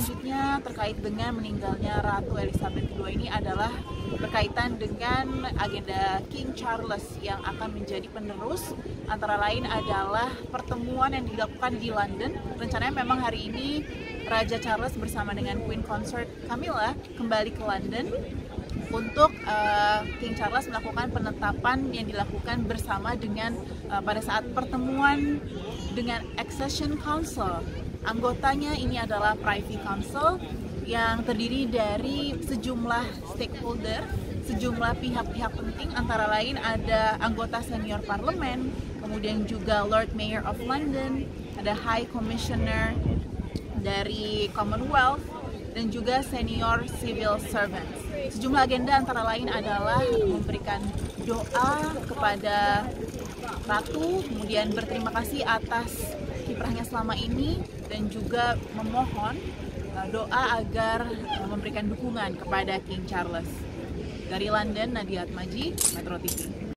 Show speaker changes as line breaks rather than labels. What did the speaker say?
selanjutnya terkait dengan meninggalnya Ratu Elizabeth II ini adalah berkaitan dengan agenda King Charles yang akan menjadi penerus. Antara lain adalah pertemuan yang dilakukan di London. Rencananya memang hari ini Raja Charles bersama dengan Queen Consort Camilla kembali ke London untuk King Charles melakukan penetapan yang dilakukan bersama dengan pada saat pertemuan dengan Accession Council. Anggotanya ini adalah Privy Council yang terdiri dari sejumlah stakeholder, sejumlah pihak-pihak penting, antara lain ada anggota senior parlemen, kemudian juga Lord Mayor of London, ada High Commissioner dari Commonwealth, dan juga senior civil servants. Sejumlah agenda antara lain adalah memberikan doa kepada Ratu, kemudian berterima kasih atas kiprahnya selama ini, dan juga memohon doa agar memberikan dukungan kepada King Charles. Dari London, Nadia Atmaji, Metro TV.